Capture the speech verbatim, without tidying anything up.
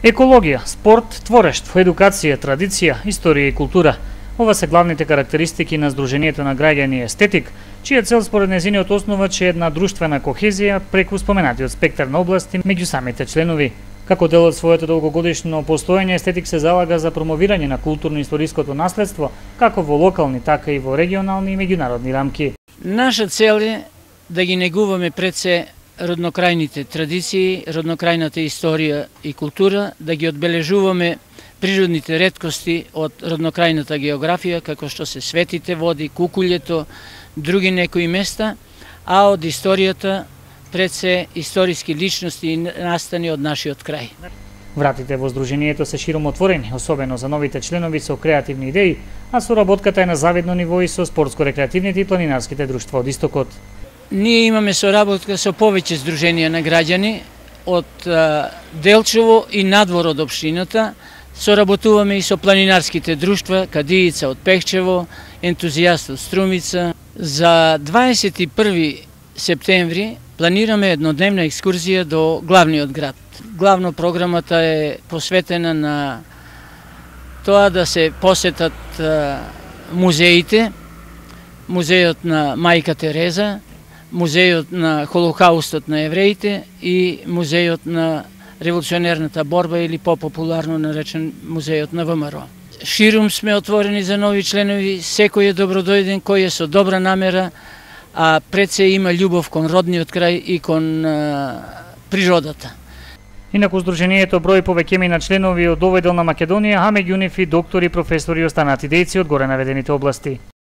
Екологија, спорт, творештво, едукација, традиција, историја и култура. Ова се главните карактеристики на Сдруженијето на граѓани Естетик, чија цел според нејзиниот основач е една друштвена кохезија преку споменатиот спектар на области меѓу самите членови. Како дел од своето долгогодишно постоење, Естетик се залага за промовирање на културно-историското наследство, како во локални, така и во регионални и меѓународни рамки. Наша цел е да ги негуваме пред се роднокрајните традиции, роднокрајната историја и култура, да ги одбележуваме природните реткости од роднокрајната географија, како што се светите води, кукуљето, други некои места, а од историјата пред се историски личности и настани од нашиот крај. Вратите во Сдруженијето се широм отворени, особено за новите членови со креативни идеи, а соработката е на завидно ниво и со спортско-рекреативните и планинарските друштва од Истокот. Ние имаме соработка со повеќе здруженија на граѓани од Делчево и надвор од општината. Соработуваме и со планинарските друштва, Кадијица од Пехчево, Ентузијаст од Струмица. За дваесет и први септември планираме еднодневна екскурзија до главниот град. Главно програмата е посветена на тоа да се посетат музеите, музејот на Мајка Тереза, музејот на Холокаустот на евреите и музејот на револуционерната борба или попопуларно наречен музејот на ВМРО. Ширум сме отворени за нови членови, секој е добродојден кој е со добра намера, а пред се има љубов кон родниот крај и кон а, природата. Инаку Сдруженијето брои повеќе на членови од овој дел на Македонија, а меѓу нив и доктори, професори и останати дејци од горе наведените области.